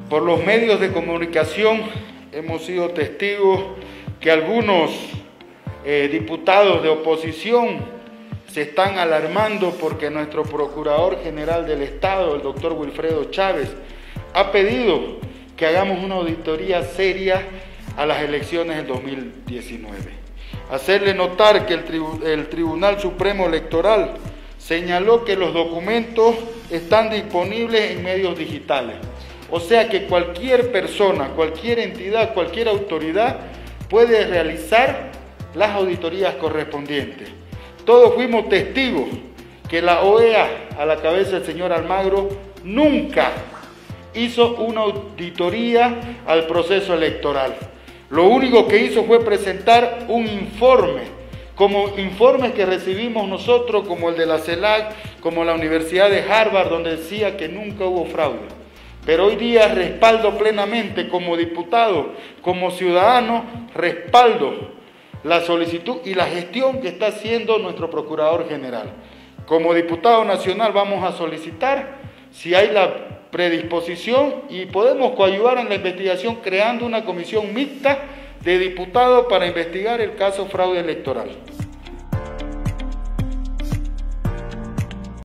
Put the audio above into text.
Por los medios de comunicación hemos sido testigos que algunos diputados de oposición se están alarmando porque nuestro Procurador General del Estado, el doctor Wilfredo Chávez, ha pedido que hagamos una auditoría seria a las elecciones del 2019. Hacerle notar que el Tribunal Supremo Electoral señaló que los documentos están disponibles en medios digitales. O sea que cualquier persona, cualquier entidad, cualquier autoridad puede realizar las auditorías correspondientes. Todos fuimos testigos que la OEA, a la cabeza del señor Almagro, nunca hizo una auditoría al proceso electoral. Lo único que hizo fue presentar un informe, como informes que recibimos nosotros, como el de la CELAC, como la Universidad de Harvard, donde decía que nunca hubo fraude. Pero hoy día respaldo plenamente como diputado, como ciudadano, respaldo la solicitud y la gestión que está haciendo nuestro Procurador General. Como diputado nacional vamos a solicitar si hay la predisposición y podemos coadyuvar en la investigación creando una comisión mixta de diputados para investigar el caso fraude electoral.